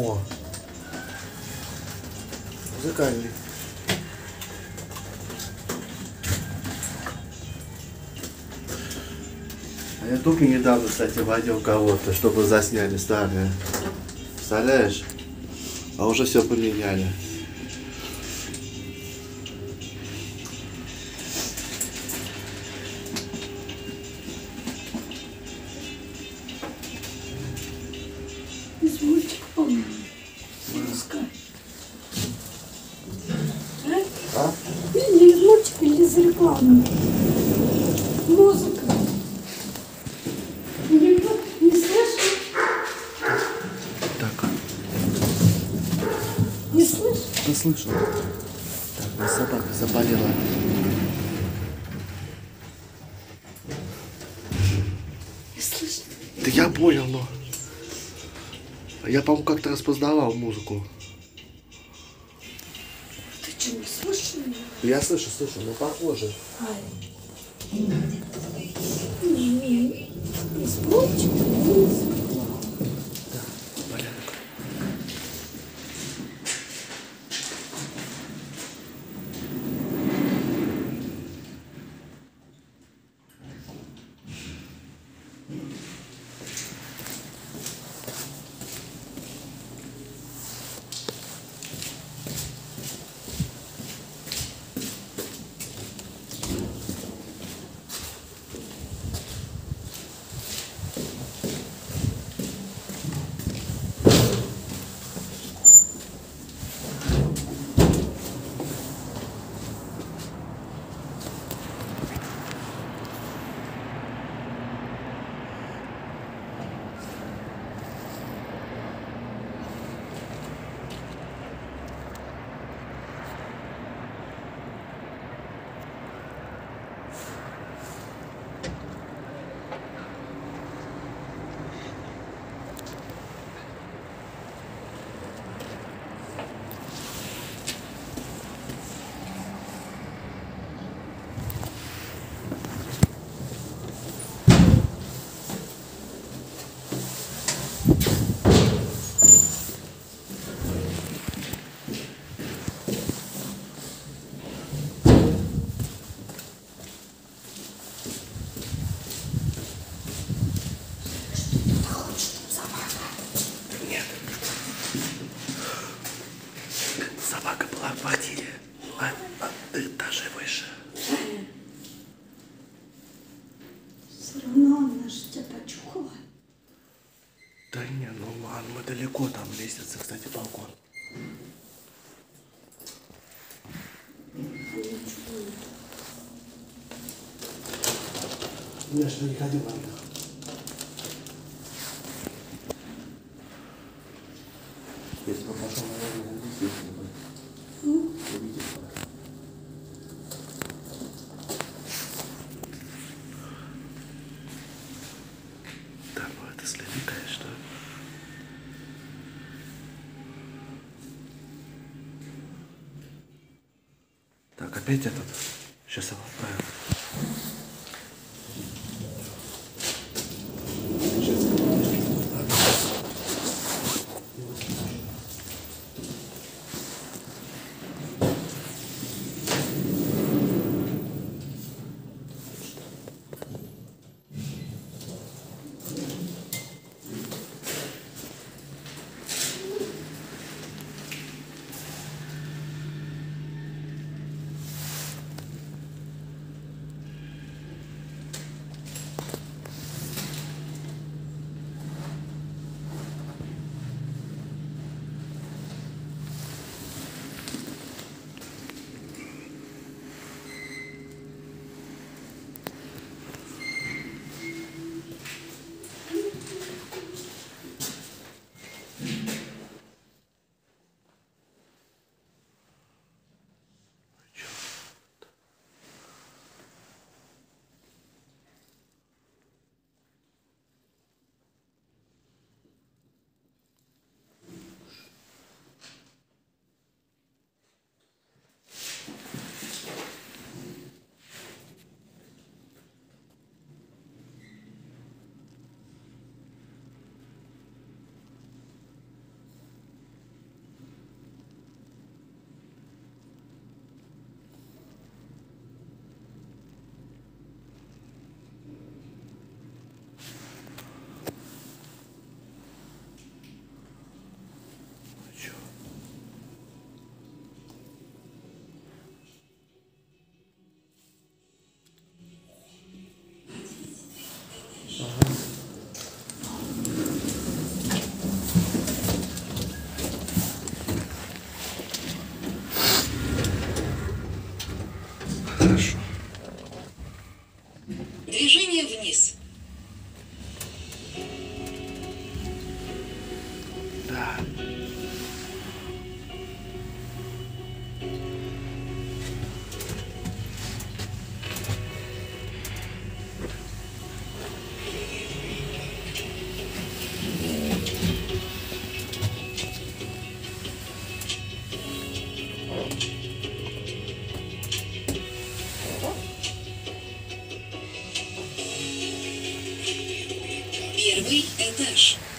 О! Музыкальный. А я только недавно, кстати, водил кого-то, чтобы засняли старые. Представляешь? А уже все поменяли. Из мультика, по-моему. Пускай. А? Или из мультика, или из рекламы. Музыка. Не слышишь? Так. Не слышишь? Да слышу. Так, у нас собака заболела. Не слышишь? Да я понял, но... Я, по-моему, как-то распознавал музыку. Ты что, не слышишь меня? Я слышу, но похоже. Из мультика, или из рекламы. Порядок. Нет. Собака была в квартире. Этажи выше. Все равно она же тебя почухала. Да не, ну ладно, мы далеко, там лестница, кстати, балкон. Я что не ходил на них. Если бы пошел, наверное, действительно бы увидел. Да, ну это следы, конечно. Так, опять этот. Сейчас я отправил. Первый этаж.